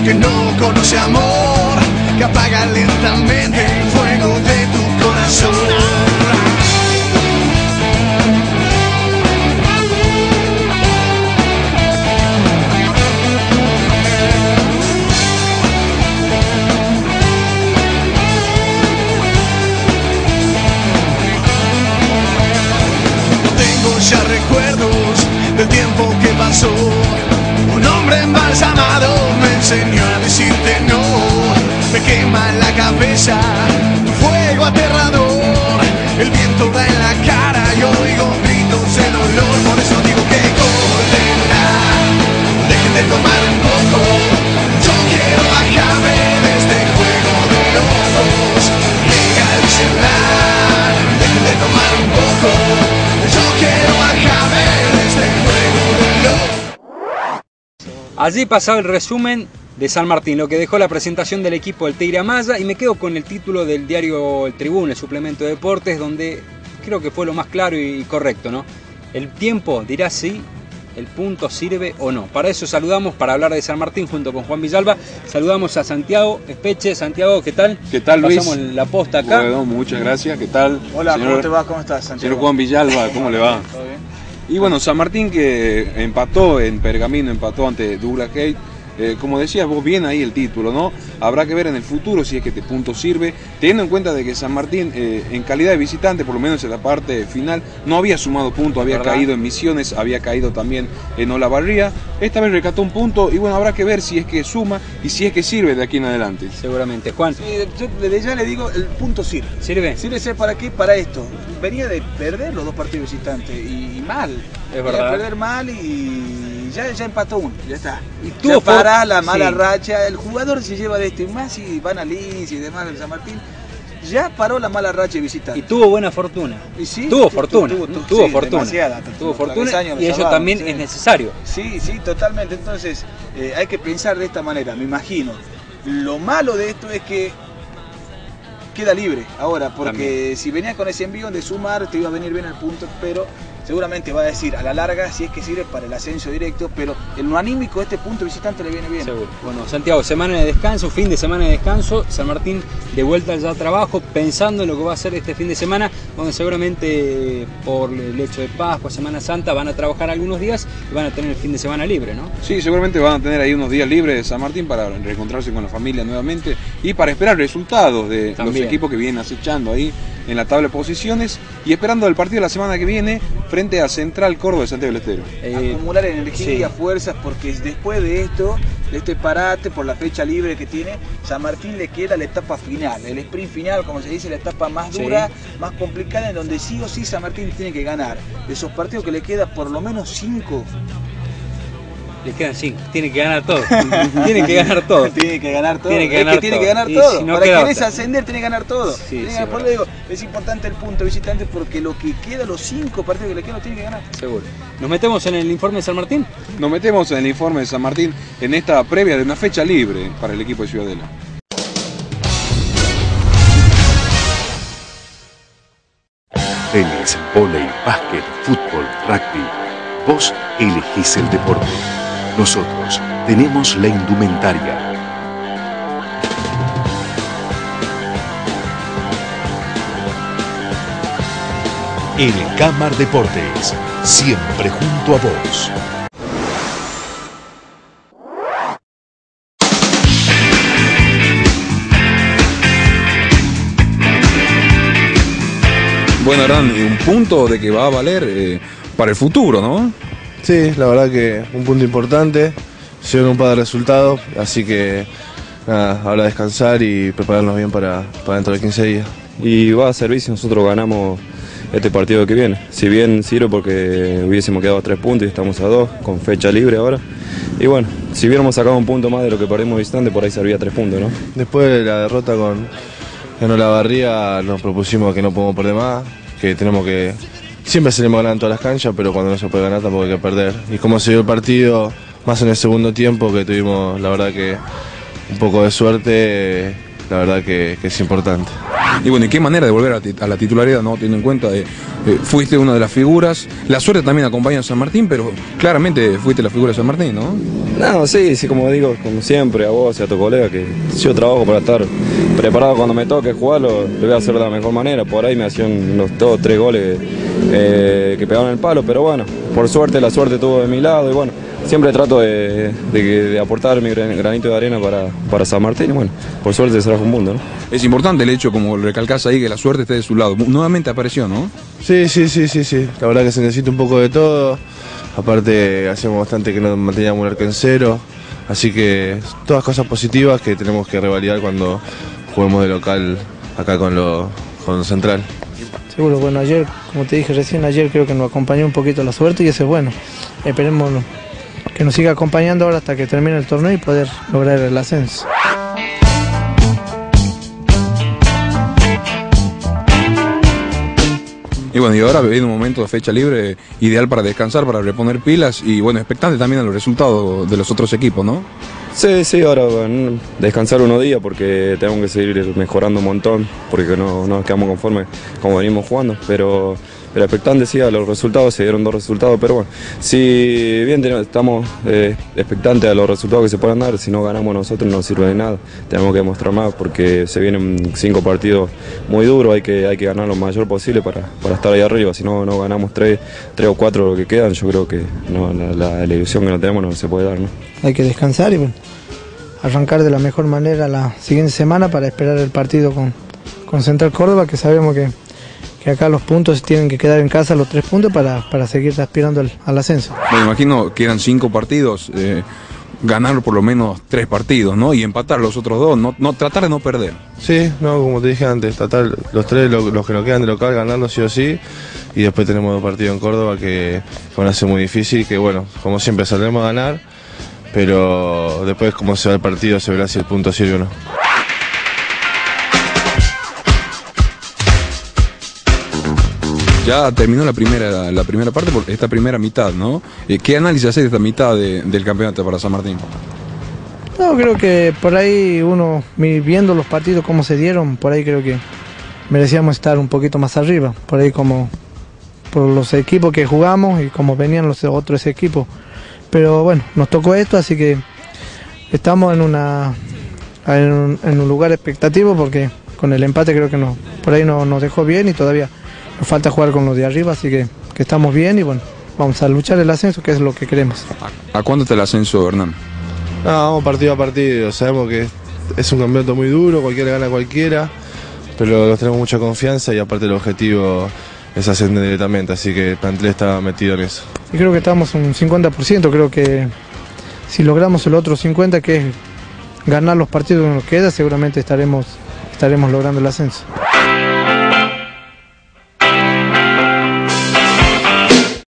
que no conoce amor, que apaga lentamente el fuego de tu corazón. Ya recuerdos del tiempo que pasó. Un hombre embalsamado me enseñó a decirte no. Me quema la cabeza tu fuego aterrador. El viento da en la cara y oigo gritos de dolor. Por eso digo que cólera, dejen de tomar un poco. Yo quiero bajarme de este juego de locos. Legalícenla, dejen de tomar un poco. Yo quiero bajarme de este juego de locos. Allí pasaba el resumen de San Martín, lo que dejó la presentación del equipo del Tigre Amaya, y me quedo con el título del diario El Tribuna, el suplemento de deportes, donde creo que fue lo más claro y correcto, ¿no? El tiempo dirá si el punto sirve o no. Para eso saludamos, para hablar de San Martín junto con Juan Villalba, saludamos a Santiago Espeche. Santiago, ¿qué tal? ¿Qué tal, Luis? Pasamos la posta acá. Bueno, muchas gracias, ¿qué tal? Hola, ¿cómo te va? ¿Cómo estás, Santiago? Señor Juan Villalba, ¿cómo le va? ¿Todo bien? Y bueno, San Martín que empató en Pergamino, empató ante Douglas Haig. Como decías vos, bien ahí el título, ¿no? Habrá que ver en el futuro si es que este punto sirve, teniendo en cuenta de que San Martín, en calidad de visitante, por lo menos en la parte final, no había sumado puntos, había caído en Misiones, había caído también en Olavarría. Esta vez rescató un punto y bueno, habrá que ver si es que suma y si es que sirve de aquí en adelante. Seguramente. Juan. Sí, yo desde ya le digo, el punto sirve. ¿Sirve? ¿Sirve para qué? Para esto. Venía de perder los dos partidos visitantes y mal. Es verdad. De perder mal y ya empató uno, ya está. Y tuvo ya para la mala sí. racha, el jugador se lleva de esto y más y van a Lins y demás del San Martín. Ya paró la mala racha de visitante. Y tuvo buena fortuna. ¿Y sí? Tuvo fortuna. Tuvo sí, fortuna. Tuvo fortuna y eso también es necesario. Sí, totalmente. Entonces hay que pensar de esta manera, me imagino. Lo malo de esto es que queda libre ahora, porque también, si venía con ese envío de sumar, te iba a venir bien el punto, pero seguramente va a decir a la larga si es que sirve para el ascenso directo, pero en lo anímico este punto visitante le viene bien. Seguro. Bueno, Santiago, semana de descanso, fin de semana de descanso, San Martín de vuelta ya a trabajo, pensando en lo que va a hacer este fin de semana, donde seguramente por el hecho de Pascua, Semana Santa, van a trabajar algunos días y van a tener el fin de semana libre, ¿no? Sí, seguramente van a tener ahí unos días libres de San Martín para reencontrarse con la familia nuevamente y para esperar resultados de los equipos que vienen acechando ahí en la tabla de posiciones y esperando el partido de la semana que viene frente a Central Córdoba de Santiago del Estero. Acumular energía, fuerzas, porque después de esto, de este parate por la fecha libre que tiene, San Martín le queda la etapa final, el sprint final, como se dice, la etapa más dura, más complicada, en donde sí o sí San Martín tiene que ganar. De esos partidos que le queda por lo menos 5. Le quedan 5, tiene que ganar todo. Tiene que ganar todo. Tiene que ganar todo. Tiene que ganar todo. Si no para querer ascender, tiene que ganar todo. Sí, por eso digo, es importante el punto visitante porque lo que queda, los 5 partidos que le quedan, lo tiene que ganar. Seguro. ¿Nos metemos en el informe de San Martín? Nos metemos en el informe de San Martín en esta previa de una fecha libre para el equipo de Ciudadela. Tenis, vóley, básquet, fútbol, rugby. Vos elegís el deporte. Nosotros tenemos la indumentaria. El Cámar Deportes, siempre junto a vos. Bueno, Hernán, un punto de que va a valer para el futuro, ¿no? Sí, la verdad que un punto importante, se dieron un par de resultados, así que nada, ahora descansar y prepararnos bien para dentro de 15 días. Y va a servir si nosotros ganamos este partido que viene. Si bien sirve porque hubiésemos quedado a 3 puntos y estamos a 2, con fecha libre ahora. Y bueno, si hubiéramos sacado un punto más de lo que perdimos visitante, por ahí servía 3 puntos, ¿no? Después de la derrota en Olavarría nos propusimos que no podemos perder más, que tenemos que... Siempre salimos ganando en todas las canchas, pero cuando no se puede ganar tampoco hay que perder. Y como se dio el partido, más en el segundo tiempo, que tuvimos la verdad que un poco de suerte, la verdad que es importante. Y bueno, ¿y qué manera de volver a la titularidad, no? Teniendo en cuenta fuiste una de las figuras, la suerte también acompaña a San Martín, pero claramente fuiste la figura de San Martín, ¿no? No, sí, como digo, como siempre, a vos y a tu colega, que yo trabajo para estar preparado cuando me toque jugarlo, lo voy a hacer de la mejor manera. Por ahí me hacían los 2 o 3 goles que pegaron el palo, pero bueno, por suerte, la suerte estuvo de mi lado y bueno, siempre trato de aportar mi granito de arena para San Martín y bueno, por suerte será un mundo, ¿no? Es importante el hecho, como recalcás ahí, que la suerte esté de su lado. Nuevamente apareció, ¿no? Sí. La verdad que se necesita un poco de todo. Aparte, hacíamos bastante que no manteníamos un arco en cero. Así que todas cosas positivas que tenemos que revalidar cuando juguemos de local acá con Central. Seguro, bueno, ayer, como te dije recién, ayer creo que nos acompañó un poquito la suerte y eso es bueno. Esperemos que nos siga acompañando ahora hasta que termine el torneo y poder lograr el ascenso. Y bueno, y ahora viene un momento de fecha libre ideal para descansar, para reponer pilas y bueno, expectante también a los resultados de los otros equipos, ¿no? Sí, ahora bueno, descansar unos días porque tenemos que seguir mejorando un montón, porque no nos quedamos conformes como venimos jugando, pero expectante sí a los resultados, se dieron 2 resultados, pero bueno, si bien estamos expectantes a los resultados que se puedan dar, si no ganamos nosotros no sirve de nada, tenemos que demostrar más porque se vienen 5 partidos muy duros, hay que ganar lo mayor posible para estar ahí arriba, si no ganamos 3 o 4 lo que quedan, yo creo que no, la ilusión que no tenemos no se puede dar, ¿no? Hay que descansar y bueno, arrancar de la mejor manera la siguiente semana para esperar el partido con Central Córdoba, que sabemos que acá los puntos tienen que quedar en casa, los 3 puntos para seguir aspirando al ascenso. Me imagino que eran 5 partidos, ganar por lo menos 3 partidos, ¿no? Y empatar los otros 2, no tratar de no perder. Sí, como te dije antes, tratar los 3, los que nos quedan de local, ganarlo sí o sí. Y después tenemos 2 partidos en Córdoba que van a ser muy difícil, que bueno, como siempre saldremos a ganar, pero después como se va el partido se verá si el punto sirve o no. Ya terminó la primera parte, por esta primera mitad, ¿no? ¿Qué análisis hace de esta mitad del campeonato para San Martín? No, creo que por ahí uno, viendo los partidos cómo se dieron, por ahí creo que merecíamos estar un poquito más arriba, por ahí como por los equipos que jugamos y como venían los otros equipos. Pero bueno, nos tocó esto, así que estamos en un lugar expectativo porque con el empate creo que por ahí nos dejó bien y todavía nos falta jugar con los de arriba, así que estamos bien y bueno, vamos a luchar el ascenso, que es lo que queremos. ¿A cuándo está el ascenso, Hernán? No, vamos partido a partido, sabemos que es un campeonato muy duro, cualquiera gana a cualquiera, pero nos tenemos mucha confianza y aparte el objetivo es ascender directamente, así que el plantel está metido en eso. Y creo que estamos un 50%, creo que si logramos el otro 50%, que es ganar los partidos que nos queda, seguramente estaremos logrando el ascenso.